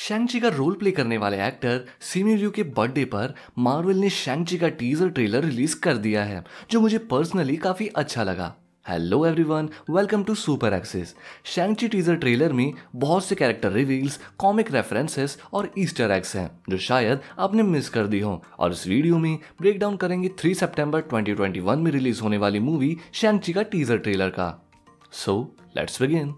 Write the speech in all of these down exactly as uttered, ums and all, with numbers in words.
शैंग-ची का role play करने वाले एक्टर सिमी रयू के बर्थडे पर मार्वल ने शैंग-ची का टीजर ट्रेलर रिलीज कर दिया है, जो मुझे पर्सनली काफी अच्छा लगा। Hello everyone, welcome to super access. Shang Chi teaser trailer में बहुत से कैरेक्टर रिवील्स, कॉमिक रेफरेंसेस और ईस्टर एग्स हैं जो शायद आपने मिस कर दी हो, और इस वीडियो में ब्रेक डाउन करेंगे तीन सितंबर दो हज़ार इक्कीस में रिलीज होने वाली मूवी शैंग-ची का टीजर ट्रेलर का। So let's begin.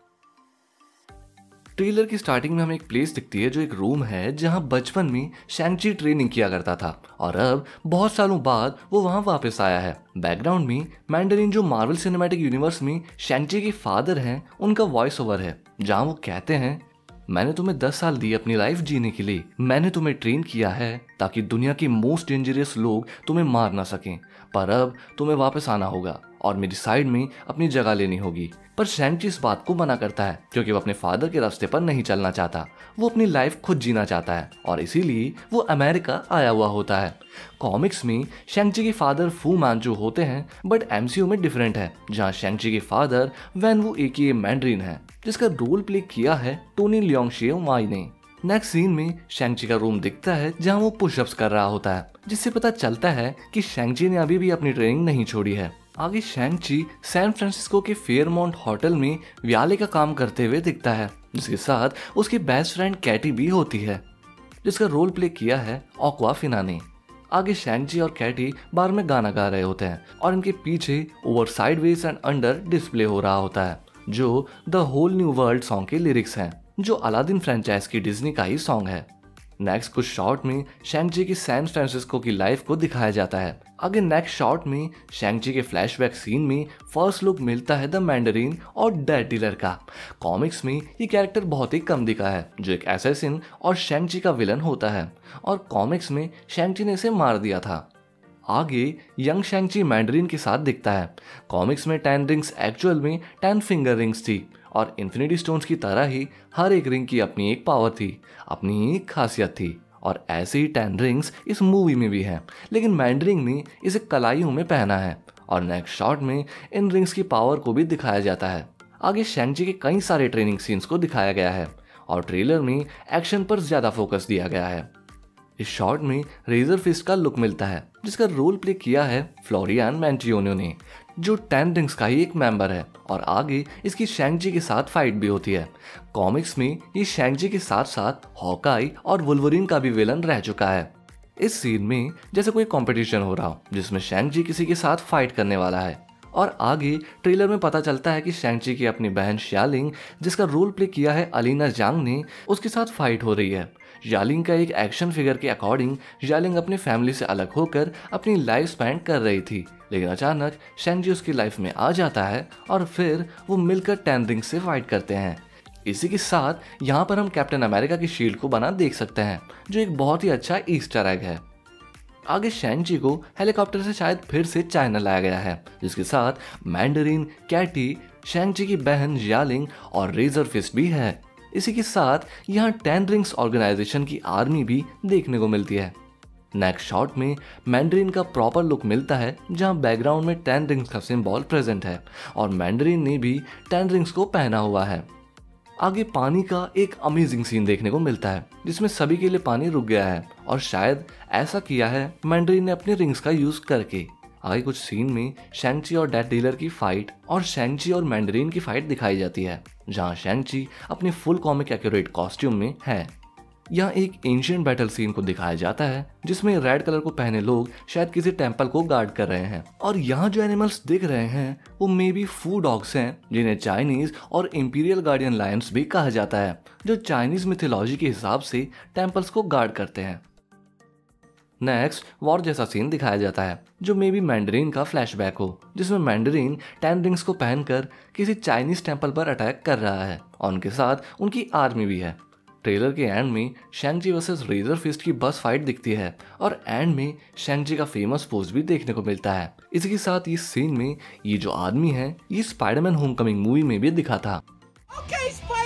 ट्रेलर की स्टार्टिंग में हमें एक प्लेस दिखती है जो एक रूम है जहां बचपन में शैंग-ची ट्रेनिंग किया करता था और अब बहुत सालों बाद वो वहां वापस आया है। बैकग्राउंड में मैंडरिन, जो मार्वल सिनेमैटिक यूनिवर्स में शैंग-ची के फादर हैं, उनका वॉइस ओवर है जहां वो कहते हैं, मैंने तुम्हें दस साल दिए अपनी लाइफ जीने के लिए। मैंने तुम्हें ट्रेन किया है ताकि दुनिया के मोस्ट डेंजरस लोग तुम्हें मार ना सकें, पर अब तुम्हें वापस आना होगा और मेरी साइड में अपनी जगह लेनी होगी। पर शैंग-ची इस बात को मना करता है क्योंकि वो अपने फादर के रास्ते पर नहीं चलना चाहता। वो अपनी लाइफ खुद जीना चाहता है और इसीलिए वो अमेरिका आया हुआ होता है। कॉमिक्स में शैंग-ची के फादर फू मांचू होते हैं, बट एमसीयू में डिफरेंट है, जहां शैंग-ची के father Wen Wu aka Mandarin है, जिसका रोल प्ले किया है टोनी लियोंग शियो माई ने। नेक्स्ट सीन में शैंग-ची का रूम दिखता है जहां वो पुशअप्स कर रहा होता है, जिससे पता चलता है कि शैंग-ची ने अभी भी अपनी ट्रेनिंग नहीं छोड़ी है। आगे शैंग-ची सैन फ्रांसिस्को के फेयरमाउंट होटल में व्याले का काम करते हुए दिखता है, जिसके साथ उसकी बेस्ट फ्रेंड कैटी भी होती है, जिसका रोल प्ले किया है ऑक्वाफिना ने। आगे शैंग-ची और कैटी बार में गाना गा रहे होते हैं और इनके पीछे over sideways and under display हो रहा होता है, जो the whole new world song के लिरिक्स हैं, जो अलादीन फ्रेंचाइज की डिज्नी का ही सॉन्ग है। नेक्स्ट कुछ शॉट में शैंग-ची की सैन फ्रांसिस्को की लाइफ को दिखाया जाता है। आगे नेक्स्ट शॉट में शैंग-ची के फ्लैशबैक सीन में फर्स्ट लुक मिलता है द मैंडरिन और डेथ डीलर का। कॉमिक्स में ये कैरेक्टर बहुत ही कम दिखा है, जो एक असैसिन और शैंग-ची का विलन होता है, और कॉमिक्स में शैंग-ची ने इसे मार दिया था। आगे यंग शैंग-ची मैंडरिन के साथ दिखता है। कॉमिक्स में टेन रिंग्स एक्चुअल में टेन फिंगर रिंग्स थी, और इन्फिनिटी स्टोन्स की तरह ही हर एक रिंग की अपनी एक पावर थी, अपनी एक खासियत थी, और ऐसे ही टेन रिंग्स इस मूवी में भी हैं, लेकिन मैंडरिन ने इसे कलाइयों में पहना है, और नेक्स्ट शॉट में इन रिंग्स की पावर को भी दिखाया जाता है। आगे शैंग-ची के कई सारे ट्रेनिंग सीन्स को दिखाया गया है और ट्रेलर में एक्शन पर ज्यादा फोकस दिया गया है। इस शॉट में रेजर फिस्ट का लुक मिलता है, जिसका रोल प्ले किया है फ्लोरियन मैंटियोनो ने, जो टेन रिंग्स का ही एक मेंबर है, और आगे इसकी शैंग-ची के साथ फाइट भी होती है। कॉमिक्स में ये शैंग-ची के साथ साथ हॉकाई और वुल्वरीन का भी विलन रह चुका है। इस सीन में जैसे कोई कंपटीशन हो रहा हो जिसमें शैंग-ची किसी के साथ फाइट करने वाला है, और आगे ट्रेलर में पता चलता है कि शैंग-ची की अपनी बहन शियालिंग, जिसका रोल प्ले किया है अलीना जांग ने, उसके साथ फाइट हो रही है। यालिंग का एक एक्शन फिगर के अकॉर्डिंग यालिंग अपनी फैमिली से अलग होकर अपनी लाइफ स्पेंड कर रही थी, लेकिन अचानक शैंग-ची उसकी लाइफ में आ जाता है और फिर वो मिलकर टेन रिंग्स से फाइट करते हैं। इसी के साथ यहाँ पर हम कैप्टन अमेरिका की शील्ड को बना देख सकते हैं, जो एक बहुत ही अच्छा ईस्टर एग है। आगे शैंग-ची को हेलीकॉप्टर से शायद फिर से चाइना लाया गया है, जिसके साथ मैंडरिन, कैटी, शैंग-ची की बहन यालिंग और रेजर फिस्ट भी है। इसी के साथ यहाँ टेन रिंग्स ऑर्गेनाइजेशन की आर्मी भी देखने को मिलती है। नेक्स्ट शॉट में मैंडरिन का प्रॉपर लुक मिलता है, जहाँ बैकग्राउंड में टेन रिंग्स का सिंबल प्रेजेंट है और मैंडरिन ने भी टेन रिंग्स को पहना हुआ है। आगे पानी का एक अमेजिंग सीन देखने को मिलता है, जिसमें सभी के लिए पानी रुक गया है, और शायद ऐसा किया है मैंडरिन ने अपने रिंग्स का यूज करके। आगे कुछ सीन में शैंग-ची और डेथ डीलर की फाइट और शैंग-ची और मैंडरिन की फाइट दिखाई जाती है, जहां शैंग-ची अपने फुल कॉमिक एक्यूरेट कॉस्ट्यूम में है। यहाँ एक एंशिएंट बैटल सीन को दिखाया जाता है, जिसमें रेड कलर को पहने लोग शायद किसी टेंपल को गार्ड कर रहे हैं, और यहाँ जो एनिमल्स दिख रहे हैं वो मे बी फू डॉग्स हैं, जिन्हें चाइनीज और इंपीरियल गार्डियन लायंस भी कहा जाता है, जो चाइनीज मिथोलॉजी के हिसाब से टेंपल्स को गार्ड करते हैं। नेक्स्ट वॉर जैसा सीन दिखाया जाता है, जो मे बी मैंडरिन का फ्लैशबैक हो, जिसमें मैंडरिन टेन रिंग्स को पहनकर किसी चाइनीज टेंपल पर अटैक कर रहा है, और उनके साथ उनकी आर्मी भी है। ट्रेलर के एंड में शैंग-ची वर्सेस रेजर फिस्ट की बस फाइट दिखती है, और एंड में शैंग-ची का फेमस पोज भी देखने को मिलता है। इसी के साथ इस सीन में ये जो आदमी है, ये स्पाइडरमैन होमकमिंग मूवी में भी दिखा था। okay,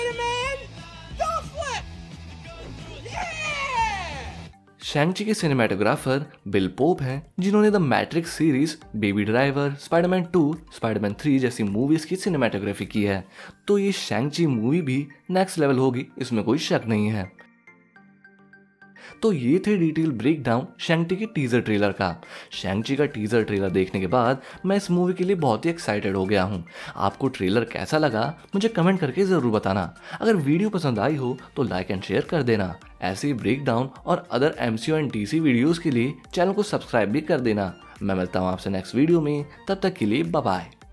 शैंग-ची के सिनेमेटोग्राफर बिल पोप हैं, जिन्होंने the Matrix series, baby driver, Spiderman two, Spiderman three जैसी मूवीज की सिनेमेटोग्राफी की है, तो ये शैंग-ची मूवी भी नेक्स्ट लेवल होगी, इसमें कोई शक नहीं है। तो ये थे डिटेल ब्रेक डाउन शैंग-ची के टीजर ट्रेलर का। शैंग-ची का टीजर ट्रेलर देखने के बाद मैं इस मूवी के लिए बहुत ही एक्साइटेड हो गया हूँ। आपको ट्रेलर कैसा लगा मुझे कमेंट करके ज़रूर बताना। अगर वीडियो पसंद आई हो तो लाइक एंड शेयर कर देना। ऐसे ही ब्रेक डाउन और other MCU and DC videos के लिए चैनल को सब्सक्राइब भी कर देना। मैं मिलता हूँ आपसे नेक्स्ट वीडियो में, तब तक के लिए बाय बाय।